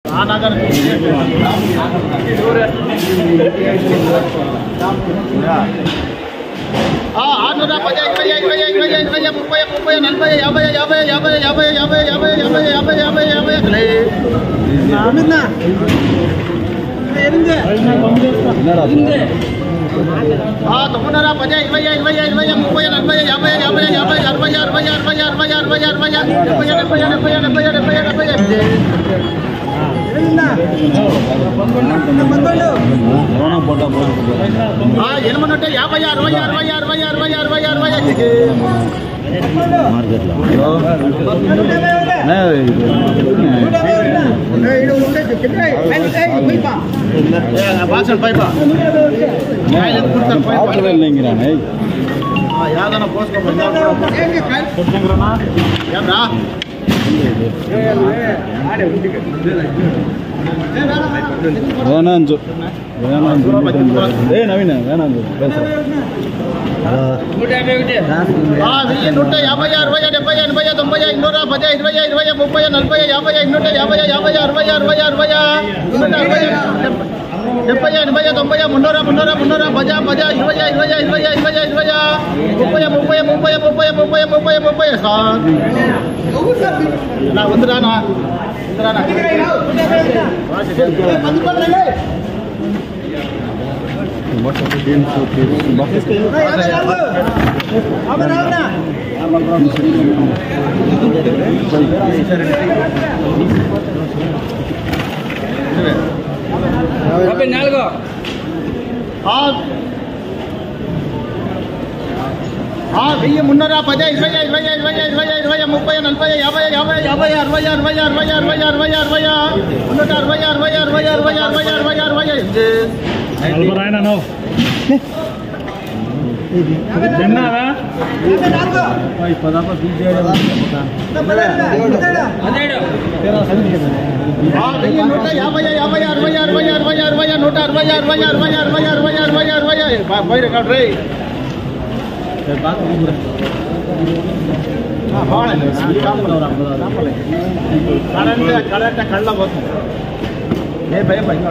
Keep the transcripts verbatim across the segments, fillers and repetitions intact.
ఆరున్నర పది ఇరవై ఇరవై ఇరవై ఇరవై ముప్పై ముప్పై నలభై యాభై యాభై యాభై యాభై యాభై యాభై యాభై యాభై యాభై యాభై తొమ్మిదిన్నర పది ఇరవై ఇరవై ఇరవై ముప్పై నలభై యాభై యాభై యాభై అరవై అరవై అరవై అరవై అరవై అరవై డెబ్బై డెబ్బై డెబ్బై డెబ్బై డెబ్బై డెబ్బై ఎనిమిది నూట యాభై అరవై అరవై అరవై అరవై అరవై అరవై యాదన పోసుకోరా వేణాంజు వేణాంజు ఏ నవీన వేణాంజు వెయ్యి నూట యాభై అరవై డెబ్బై ఎనభై తొంభై నూర పది ఇరవై ఇరవై ముప్పై నలభై యాభై నూట యాభై యాభై అరవై అరవై అరవై నూట అరవై డెబ్బై ఎనభై తొంభై మున్నూర మున్నూర మున్నూర పజ పజ ఇరవై ఇరవై ఇరవై ఇరవై ఇరవై ముప్పై ముప్పై ముప్పై ముప్పై ముప్పై ముప్పై ముప్పై సార్ నా ఉందిరానా ఉందిరానా నాలుగు వెయ్యి మున్నూర పది ఇరవై ఇరవై ఇరవై ఇరవై ఇరవై ముప్పై నలభై యాభై యాభై యాభై అరవై అరవై అరవై అరవై అరవై అరవై మున్నూట అరవై అరవై అరవై అరవై అరవై అరవై అరవై నూట యాభై యాభై అరవై అరవై అరవై అరవై నూట అరవై అరవై అరవై అరవై అరవై అరవై అరవై బయట కాడ్రీ కరెంట్ కళ్ళ పోతుంది ఏ భయం భయం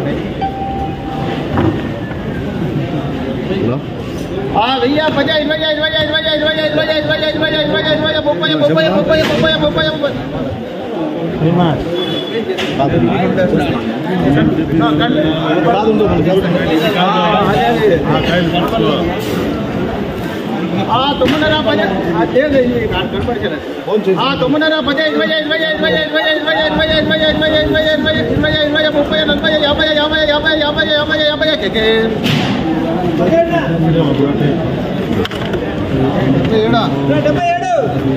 వెయ్యి పది ఇరవై ఇరవై ఇరవై ఇరవై ఇరవై ఇరవై ఇరవై ఇరవై ఇరవై ముప్పై ముప్పై ముప్పై ముప్పై ముప్పై ముప్పై తొమ్మిదిన్నర పది తొమ్మిదిన్నర పది ఇరవై ఇరవై ఇరవై ఇరవై ఇరవై ఇరవై ఇరవై ఇరవై ఇరవై ఇరవై ఇరవై ఇరవై ముప్పై నలభై యాభై యాభై యాభై యాభై యాభై యాభై డెబ్బై ఏడు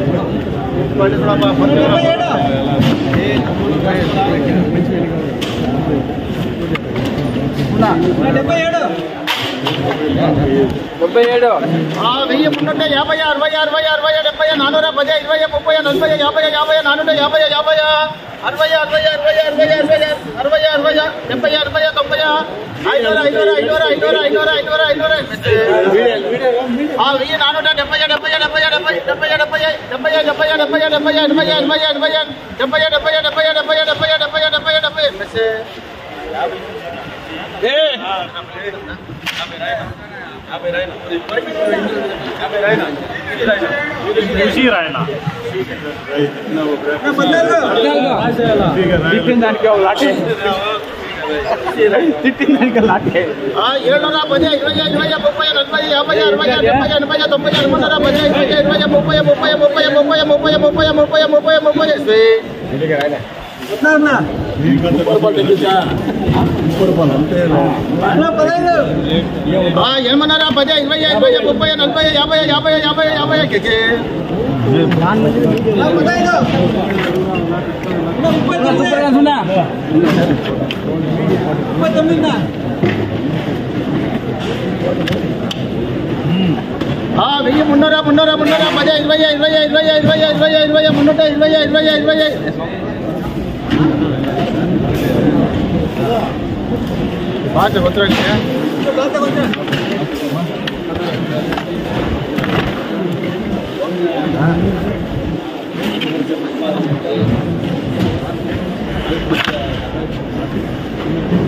డెబ్బై ఏడు డెబ్బై ఏడు వెయ్యి మున్నూట యాభై అరవై అరవై అరవై డెబ్బై నానూర పది ఇరవై ముప్పై నలభై యాభై యాభై నానూట యాభై యాభై అరవై అరవై అరవై అరవై అరవై అరవై అరవై డెబ్బై అరవై తొంభై ఐనూర ఐనూర ఐనూర ఐనూర ఐనూర ఐనూర ఐనూర వెయ్యి నానూట డెబ్బై డెబ్బై డెబ్బై డెబ్బై డెబ్బై డెబ్బై డెబ్బై డెబ్బై డెబ్బై డెబ్బై ఎనభై ఎనభై ఎనభై డెబ్బై డెబ్బై డెబ్బై డెబ్బై డెబ్బై డెబ్బై డెబ్బై డెబ్బై దానికి ఏడున్నర పది ఇరవై ఇరవై ముప్పై నలభై యాభై అరవై డెబ్బై ఎనభై తొంభై మూడున్నర పది ఇరవై ఇరవై ముప్పై ముప్పై ముప్పై ముప్పై ముప్పై ముప్పై ముప్పై ముప్పై ముప్పై ఎనిమిదిన్నర పది ఇరవై ఇరవై ముప్పై నలభై యాభై యాభై యాభై యాభై వెయ్యి మున్నూర మున్నూర మున్నూర పది ఇరవై ఇరవై ఇరవై ఇరవై ఇరవై ఇరవై మున్నూట ఇరవై ఇరవై ఇరవై బాగా ಗೊತ್ತಾಗ್ತದೆ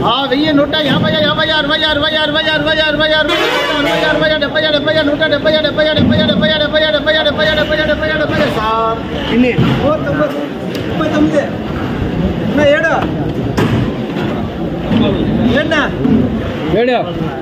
ఆ వెయ్యి నూట యాభై యాభై అరవై అరవై అరవై అరవై అరవై అరవై అరవై అరవై డెబ్బై డెబ్బై నూట డెబ్బై డెబ్బై డెబ్బై డెబ్బై డెబ్బై డెబ్బై డెబ్బై డెబ్బై డెబ్బై డెబ్బై సార్ ఇన్ని ముప్పై తొమ్మిది ఏడు ఏడా ఏడు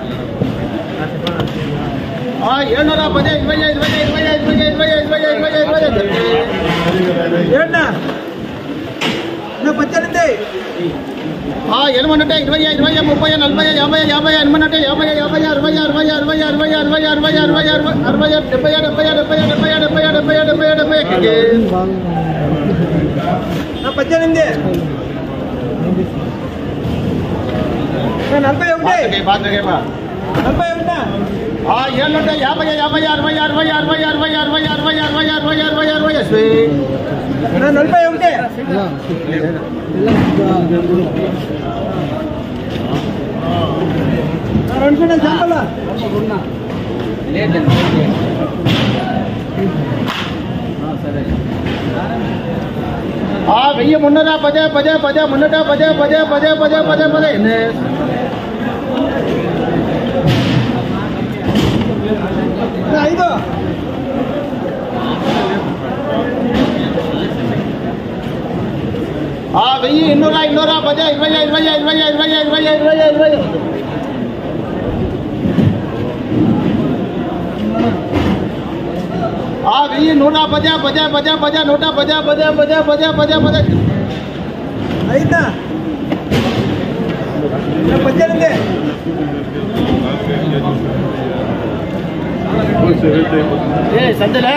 ఏడున్నర పది ఇరవై ఇరవై ఇరవై ఇరవై ఇరవై ఇరవై ఇరవై ఇరవై ఏడా నా పద్దెనిమిది ఎనిమిది ఇరవై ఇరవై ముప్పై నలభై యాభై యాభై ఎనిమిది యాభై యాభై అరవై అరవై అరవై అరవై అరవై అరవై అరవై అరవై అరవై డెబ్బై డెబ్బై డెబ్బై డెబ్బై డెబ్బై డెబ్బై డెబ్బై డెబ్బై నా పద్దెనిమిది నలభై ఒకటి నలభై ఒకటి ఏళ్ళుంటే యాభై యాభై అరవై అరవై అరవై అరవై అరవై అరవై అరవై అరవై అరవై అరవై నలభై ఒకటి రెండు చెప్పాల వెయ్యి మున్నర పదే పదే పదే మున్నట పదే పదే పదే పదే పదే పదే ఐదు వెయ్యి ఇన్నూర ఇన్నూర పదే ఇరవై ఇరవై ఇరవై ఇరవై ఇరవై ఇరవై ఇరవై వెయ్యి నూట పదే పదే పదే పదే నూట పదే పదే పదే పదే పదే పదే ఐదా పద్దెనిమిది సంతలే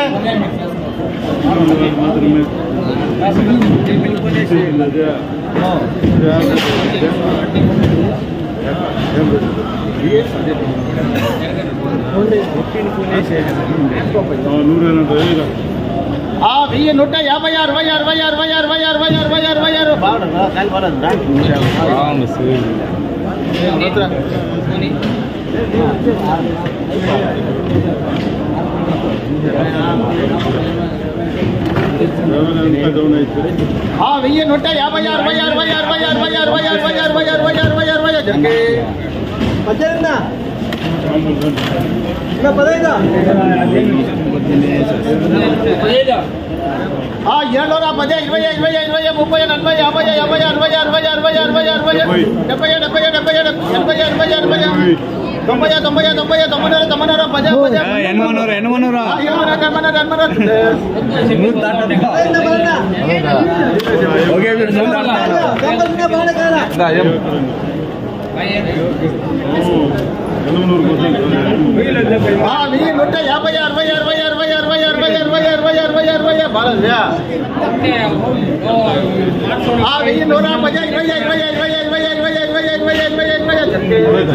వెయ్యి నూట యాభై అరవై అరవై అరవై అరవై అరవై అరవై అరవై వెయ్యి నూట యాభై అరవై అరవై అరవై అరవై అరవై అరవై అరవై అరవై అరవై అరవై పద్దెనిమిది పదహైదు ఏడున్నర పదే ఇరవై ఇరవై ఇరవై ముప్పై నలభై యాభై యాభై అరవై అరవై అరవై అరవై అరవై డెబ్బై డెబ్బై డెబ్బై ఎనభై ఎనభై ఎనభై తొంభై తొంభై తొంభై తొమ్మిది తొమ్మిది పదే పదే ఎనమనూరు ఎనమనూరు ఓకే వెయ్యి నూట యాభై అరవై అరవై అరవై అరవై అరవై అరవై అరవై అరవై అరవై బాగా వెయ్యి నూట పది ఇరవై ఇరవై ఇరవై ఇరవై ఇరవై ఇరవై ఇరవై ఇరవై ఇరవై